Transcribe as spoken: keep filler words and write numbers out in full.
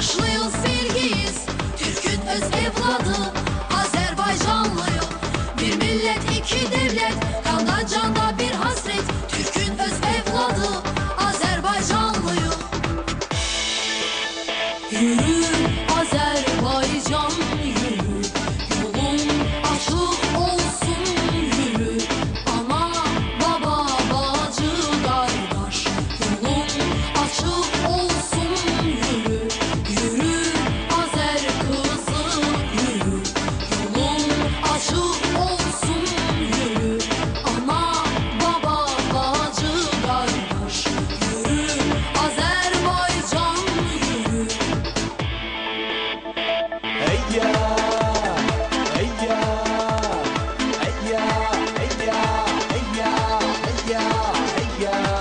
Yaşlıyız, bilgiyiz, Türk'ün öz evladı, Azerbaycanlıyım. Bir millet, iki devlet, kanda canda bir hasret, Türk'ün öz evladı, Azerbaycanlıyım. Yürü Azerbaycan yürü, yolun açık olsun yürü. Ana, baba, bacı, kardeş, yolun açık olsun yürü. Yürü Azer kızı yürü, yolun açık olsun yürü. Ana, baba, bacı, kardeş, yürü Azerbaycan yürü. Heyya, heyya, heyya, heyya, heyya, heyya, heyya.